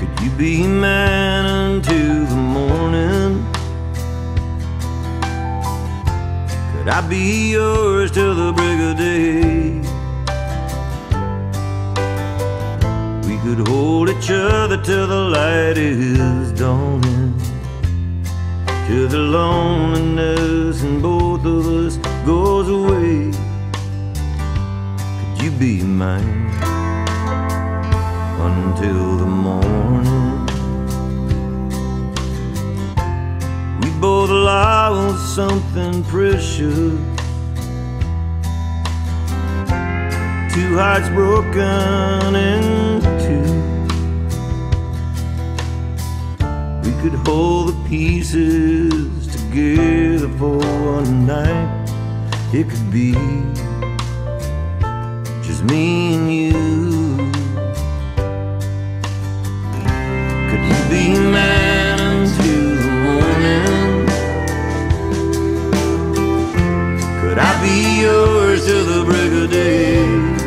Could you be mine until the morning? Could I be yours till the break of day? We could hold each other till the light is dawning, till the loneliness in both of us goes away. Could you be mine until the morning? We both lost something precious, two hearts broken in two. We could hold the pieces together for one night. It could be just me and you. Could you be mine until the morning? Could I be yours till the break of day?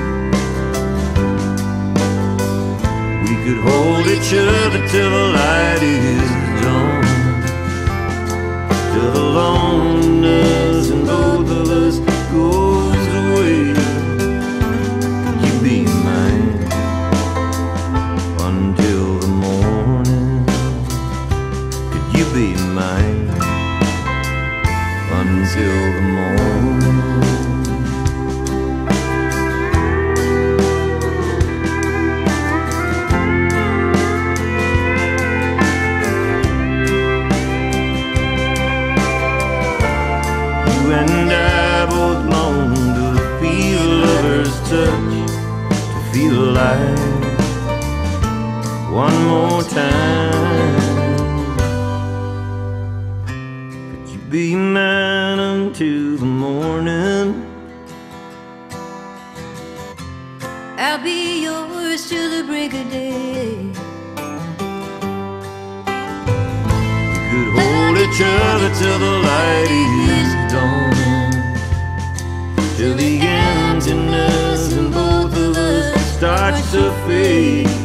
We could hold each other till the light is dawn, till the loneliness in both of us goes away. Could you be mine until the morning? Could you be mine until the morning? You and I both long to feel a lover's touch, to feel alive one more time. Could you be mine until the morning? I'll be yours till the break of day. We could hold each other till the light is dawning, till the emptiness in both of us starts to fade.